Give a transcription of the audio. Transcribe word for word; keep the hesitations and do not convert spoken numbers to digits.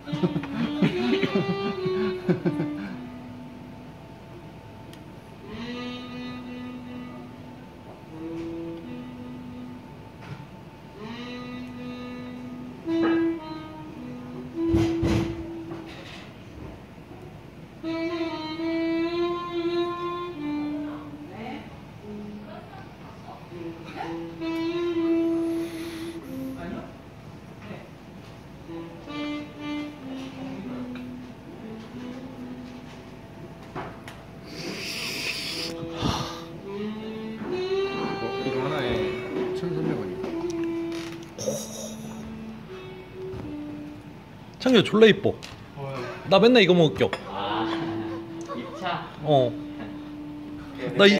이거 하나에 천삼백 원이야. 창규 졸라 이뻐. 나 맨날 이거 먹을겨. 아, 입차. 어. 나 이